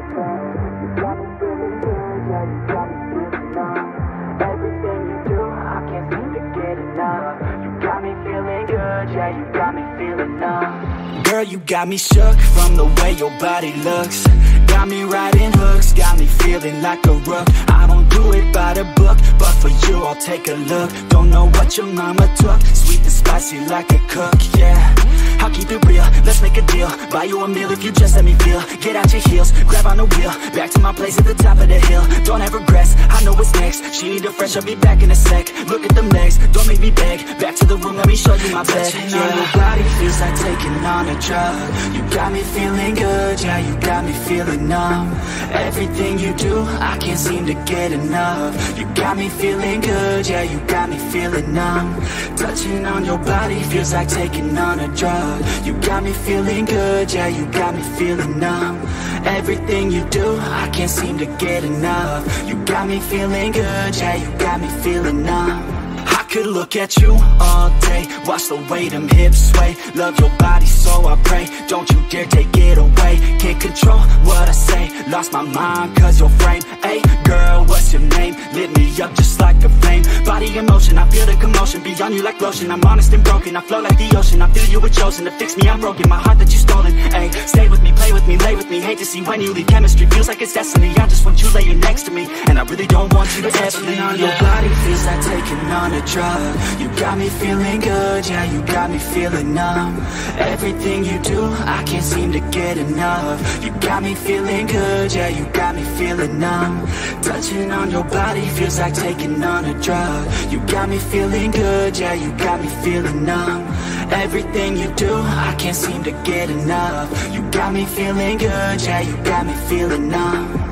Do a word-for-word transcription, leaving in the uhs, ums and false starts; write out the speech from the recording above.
Girl, you got me shook from the way your body looks. Got me riding hooks, got me feeling like a rook. I don't do it by the book, but for you I'll take a look. Don't know what your mama took, sweet and spicy like a cook, yeah. I'll keep it real, let's make a deal. Buy you a meal if you just let me feel. Get out your heels, grab on the wheel. Back to my place at the top of the hill. Don't have regrets, I know what's next. She need a fresh, I'll be back in a sec. Look at them legs, don't make me beg. Back to the room, let me show you my bed. Touching yeah. on your body feels like taking on a drug. You got me feeling good, yeah, you got me feeling numb. Everything you do, I can't seem to get enough. You got me feeling good, yeah, you got me feeling numb. Touching on your body feels like taking on a drug. You got me feeling good, yeah, you got me feeling numb. Everything you do, I can't seem to get enough. You got me feeling good, yeah, you got me feeling numb. I could look at you all day, watch the way them hips sway. Love your body so I pray, don't you dare take it away. Can't control what I say, lost my mind cause your frame. Hey girl, what's your name? Lit me up just like a flame. Body in motion, I feel the commotion. Beyond you like lotion, I'm honest and broken. I flow like the ocean, I feel you were chosen. To fix me, I'm broken, my heart that you stolen. Hey, stay with me, play with me, lay with me. Hate to see when you leave, chemistry feels like it's destiny. I just want you laying next to me, and I really don't want you to ever leave. On your body feels like taking on a drug. You got me feeling good, yeah, you got me feeling numb. Everything you do, I can't seem to get enough. You got me feeling good, yeah, you got me feeling numb. Touching on your body feels like taking on a drug. You got me feeling good, yeah, you got me feeling numb. Everything you do, I can't seem to get enough. You got me feeling good, yeah, you got me feeling numb.